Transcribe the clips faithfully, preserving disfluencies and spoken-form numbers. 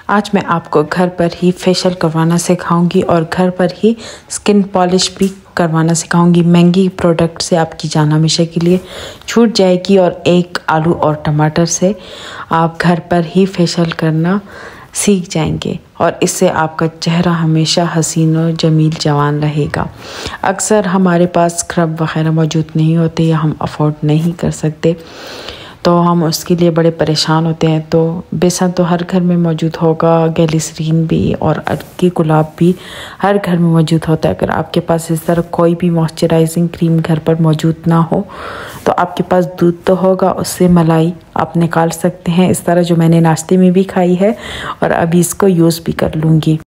आज मैं आपको घर पर ही फेशियल करवाना सिखाऊंगी और घर पर ही स्किन पॉलिश भी करवाना सिखाऊंगी। महंगी प्रोडक्ट से आपकी जान हमेशा के लिए छूट जाएगी और एक आलू और टमाटर से आप घर पर ही फेशियल करना सीख जाएंगे और इससे आपका चेहरा हमेशा हसीन और जमील जवान रहेगा। अक्सर हमारे पास स्क्रब वगैरह मौजूद नहीं होते या हम अफोर्ड नहीं कर सकते तो हम उसके लिए बड़े परेशान होते हैं। तो बेसन तो हर घर में मौजूद होगा, ग्लिसरीन भी और अर्की गुलाब भी हर घर में मौजूद होता है। अगर आपके पास इस तरह कोई भी मॉइस्चराइजिंग क्रीम घर पर मौजूद ना हो तो आपके पास दूध तो होगा, उससे मलाई आप निकाल सकते हैं इस तरह, जो मैंने नाश्ते में भी खाई है और अभी इसको यूज़ भी कर लूँगी।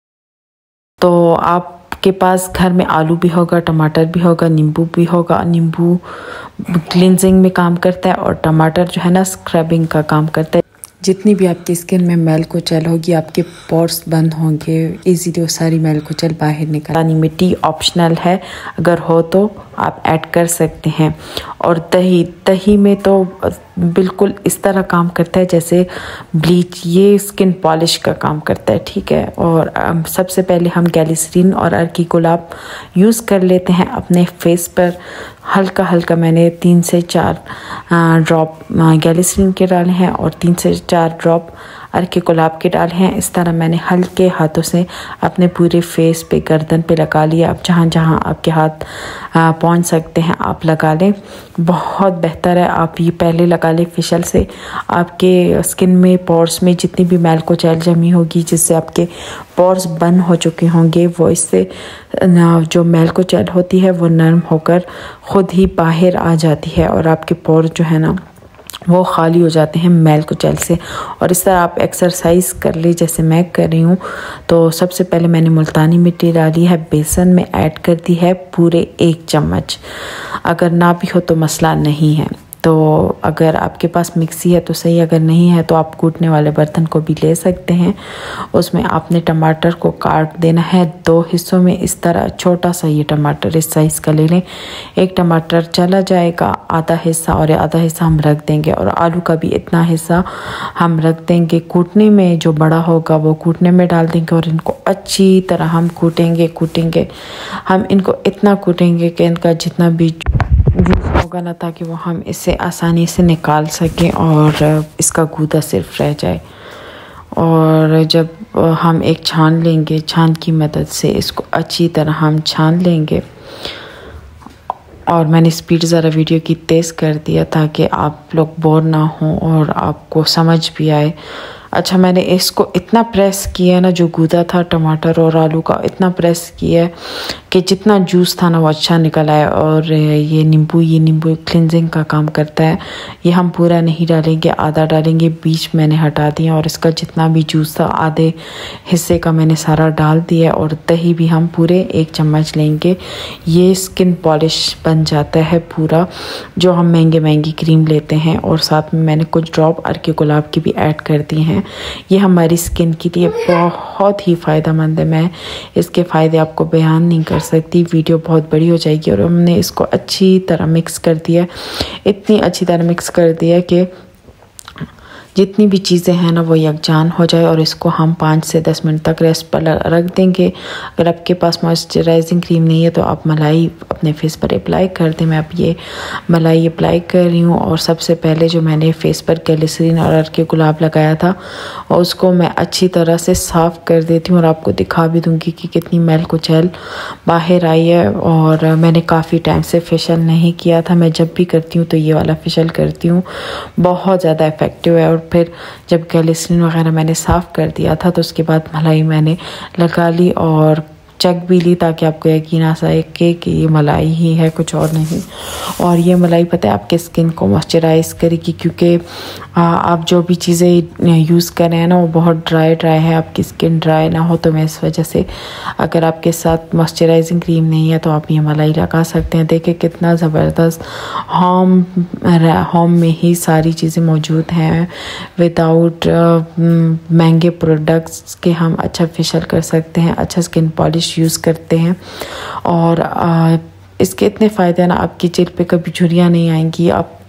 तो आप के पास घर में आलू भी होगा, टमाटर भी होगा, नींबू भी होगा। नींबू क्लींजिंग में काम करता है और टमाटर जो है ना स्क्रबिंग का काम करता है। जितनी भी आपकी स्किन में मैल कुचल होगी, आपके पोर्स बंद होंगे, इजीली वो सारी मैल कुचल बाहर निकल। पानी मिट्टी ऑप्शनल है, अगर हो तो आप ऐड कर सकते हैं। और दही दही में तो बिल्कुल इस तरह काम करता है जैसे ब्लीच, ये स्किन पॉलिश का काम करता है, ठीक है। और सबसे पहले हम ग्लिसरीन और अर्की गुलाब यूज़ कर लेते हैं अपने फेस पर। हल्का हल्का मैंने तीन से चार ड्रॉप ग्लिसरीन के डाले हैं और तीन से चार ड्रॉप अर्की गुलाब के डाले हैं। इस तरह मैंने हल्के हाथों से अपने पूरे फेस पे, गर्दन पे लगा लिया। अब जहाँ जहाँ आपके हाथ पहुँच सकते हैं आप लगा लें, बहुत बेहतर है। आप ये पहले लगा लें फेशियल से, आपके स्किन में पोर्स में जितनी भी मैल कुचैल जमी होगी, जिससे आपके पोर्स बंद हो चुके होंगे, वो इससे जो मैल कुचैल होती है वो नरम होकर खुद ही बाहर आ जाती है और आपके पोर जो है ना वो खाली हो जाते हैं मैल कुचैल से। और इस तरह आप एक्सरसाइज कर ले जैसे मैं कर रही हूँ। तो सबसे पहले मैंने मुल्तानी मिट्टी डाली है, बेसन में ऐड कर दी है पूरे एक चम्मच। अगर ना भी हो तो मसला नहीं है, तो अगर आपके पास मिक्सी है तो सही, अगर नहीं है तो आप कूटने वाले बर्तन को भी ले सकते हैं। उसमें आपने टमाटर को काट देना है दो हिस्सों में इस तरह। छोटा सा ये टमाटर इस साइज़ का ले लें, एक टमाटर चला जाएगा, आधा हिस्सा और आधा हिस्सा हम रख देंगे और आलू का भी इतना हिस्सा हम रख देंगे। कूटने में जो बड़ा होगा वो कूटने में डाल देंगे और इनको अच्छी तरह हम कूटेंगे कूटेंगे हम इनको इतना कूटेंगे कि इनका जितना भी जूस होगा ना, ताकि वो हम इसे आसानी से निकाल सकें और इसका गूदा सिर्फ रह जाए। और जब हम एक छान लेंगे, छान की मदद से इसको अच्छी तरह हम छान लेंगे। और मैंने स्पीड ज़रा वीडियो की तेज़ कर दिया ताकि आप लोग बोर ना हों और आपको समझ भी आए। अच्छा, मैंने इसको इतना प्रेस किया ना, जो गूदा था टमाटर और आलू का, इतना प्रेस किया कि जितना जूस था ना वो अच्छा निकल आया। और ये नींबू ये नींबू क्लिनजिंग का काम करता है। ये हम पूरा नहीं डालेंगे, आधा डालेंगे, बीच मैंने हटा दिया और इसका जितना भी जूस था आधे हिस्से का मैंने सारा डाल दिया। और दही भी हम पूरे एक चम्मच लेंगे। ये स्किन पॉलिश बन जाता है पूरा, जो हम महंगे महंगी क्रीम लेते हैं। और साथ में मैंने कुछ ड्रॉप अर्की गुलाब की भी ऐड कर दी हैं। ये हमारी स्किन के लिए बहुत ही फ़ायदेमंद है। मैं इसके फ़ायदे आपको बयान नहीं कर सकती, वीडियो बहुत बड़ी हो जाएगी। और हमने इसको अच्छी तरह मिक्स कर दिया, इतनी अच्छी तरह मिक्स कर दिया कि जितनी भी चीज़ें हैं ना वो यकजान हो जाए। और इसको हम पाँच से दस मिनट तक रेस्ट पर रख देंगे। अगर आपके पास मॉइस्चराइजिंग क्रीम नहीं है तो आप मलाई अपने फेस पर अप्लाई कर दें। मैं अब ये मलाई अप्लाई कर रही हूँ। और सबसे पहले जो मैंने फेस पर ग्लिसरीन और अर्की गुलाब लगाया था और उसको मैं अच्छी तरह से साफ़ कर देती हूँ और आपको दिखा भी दूँगी कि कितनी मैल कुचैल बाहर आई है। और मैंने काफ़ी टाइम से फेशियल नहीं किया था, मैं जब भी करती हूँ तो ये वाला फेशियल करती हूँ, बहुत ज़्यादा इफ़ेक्टिव है। और फिर जब ग्लिसरीन वगैरह मैंने साफ़ कर दिया था तो उसके बाद मलाई मैंने लगा ली और चख भी ली, ताकि आपको यकीन आ सके कि ये मलाई ही है, कुछ और नहीं। और ये मलाई पता है आपके स्किन को मॉइस्चराइज करेगी, क्योंकि आप जो भी चीज़ें यूज़ कर रहे हैं ना वो बहुत ड्राई ड्राई है। आपकी स्किन ड्राई ना हो तो मैं इस वजह से, अगर आपके साथ मॉइस्चराइजिंग क्रीम नहीं है तो आप ये मलाई लगा सकते हैं। देखिए कितना ज़बरदस्त होम होम में ही सारी चीज़ें मौजूद हैं। विदाउट महंगे प्रोडक्ट्स के हम अच्छा फेशियल कर सकते हैं, अच्छा स्किन पॉलिश यूज़ करते हैं। और आ, इसके इतने फ़ायदे ना, आपकी जेल पे कभी झुर्रियाँ नहीं आएंगी, आप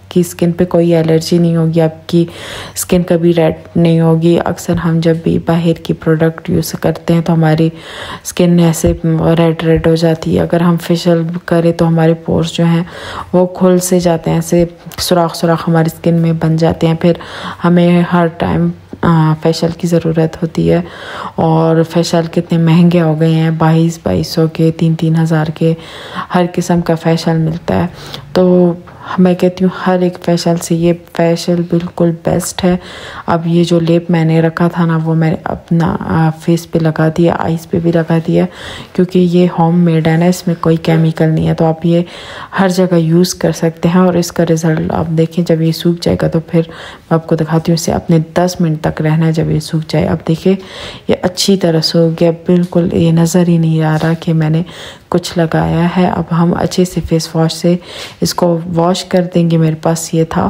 आपकी स्किन पे कोई एलर्जी नहीं होगी, आपकी स्किन कभी रेड नहीं होगी। अक्सर हम जब भी बाहर की प्रोडक्ट यूज़ करते हैं तो हमारी स्किन ऐसे रेड रेड हो जाती है। अगर हम फेशियल करें तो हमारे पोर्स जो हैं वो खुल से जाते हैं, ऐसे सुराख सुराख हमारी स्किन में बन जाते हैं। फिर हमें हर टाइम फेशियल की ज़रूरत होती है। और फेशियल कितने महंगे हो गए हैं, बाईस बाईस सौ के, तीन तीन हज़ार के हर किस्म का फेशियल मिलता है। तो मैं कहती हूँ हर एक फेशियल से ये फेशियल बिल्कुल बेस्ट है। अब ये जो लेप मैंने रखा था ना वो मैंने अपना फेस पे लगा दिया, आईज पे भी लगा दिया, क्योंकि ये होम मेड है ना, इसमें कोई केमिकल नहीं है। तो आप ये हर जगह यूज़ कर सकते हैं और इसका रिज़ल्ट आप देखें। जब ये सूख जाएगा तो फिर मैं आपको दिखाती हूँ इसे अपने दस मिनट तक रहना है जब ये सूख जाए। अब देखिए ये अच्छी तरह सूख गया, बिल्कुल ये नज़र ही नहीं आ रहा कि मैंने कुछ लगाया है। अब हम अच्छे से फेस वॉश से इसको वॉश कर देंगे। मेरे पास ये था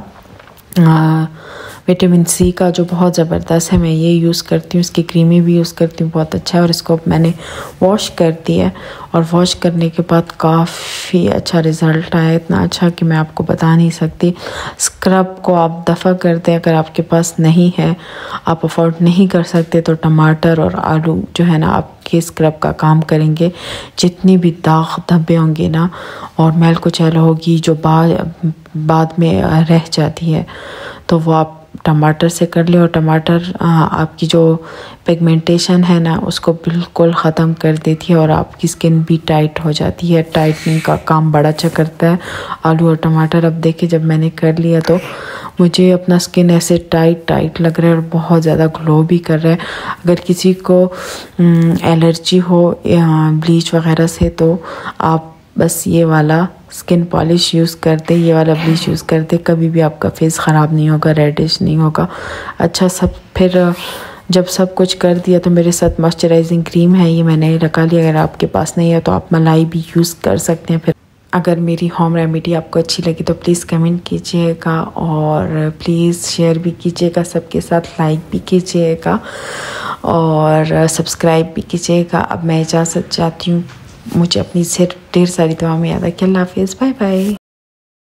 विटामिन सी का जो बहुत ज़बरदस्त है, मैं ये यूज़ करती हूँ, इसकी क्रीमी भी यूज़ करती हूँ, बहुत अच्छा है। और इसको मैंने वॉश कर दिया और वॉश करने के बाद काफ़ी अच्छा रिज़ल्ट आया, इतना अच्छा कि मैं आपको बता नहीं सकती। स्क्रब को आप दफ़ा कर दें, अगर आपके पास नहीं है, आप अफोर्ड नहीं कर सकते, तो टमाटर और आलू जो है ना आपके स्क्रब का काम करेंगे। जितनी भी दाग धब्बे होंगे ना और मैल कुचैल होगी जो बाद बाद में रह जाती है, तो वो आप टमाटर से कर ले। और टमाटर आपकी जो पिगमेंटेशन है ना उसको बिल्कुल ख़त्म कर देती है और आपकी स्किन भी टाइट हो जाती है, टाइटनिंग का काम बड़ा अच्छा करता है आलू और टमाटर। अब देखिए जब मैंने कर लिया तो मुझे अपना स्किन ऐसे टाइट टाइट लग रहा है और बहुत ज़्यादा ग्लो भी कर रहा है। अगर किसी को एलर्जी हो ब्लीच वगैरह से तो आप बस ये वाला स्किन पॉलिश यूज़ करते, ये वाला ब्लीच यूज़ करते, कभी भी आपका फेस ख़राब नहीं होगा, रेडिश नहीं होगा। अच्छा सब फिर जब सब कुछ कर दिया तो मेरे साथ मॉइस्चराइजिंग क्रीम है, ये मैंने लगा लिया। अगर आपके पास नहीं है तो आप मलाई भी यूज़ कर सकते हैं। फिर अगर मेरी होम रेमेडी आपको अच्छी लगी तो प्लीज़ कमेंट कीजिएगा और प्लीज़ शेयर भी कीजिएगा सबके साथ, लाइक भी कीजिएगा और सब्सक्राइब भी कीजिएगा। अब मैं इजाज़त चाहती हूँ, मुझे अपनी सिर ढेर सारी दुआ में याद है। अल्लाह हाफिज़, बाय बाय।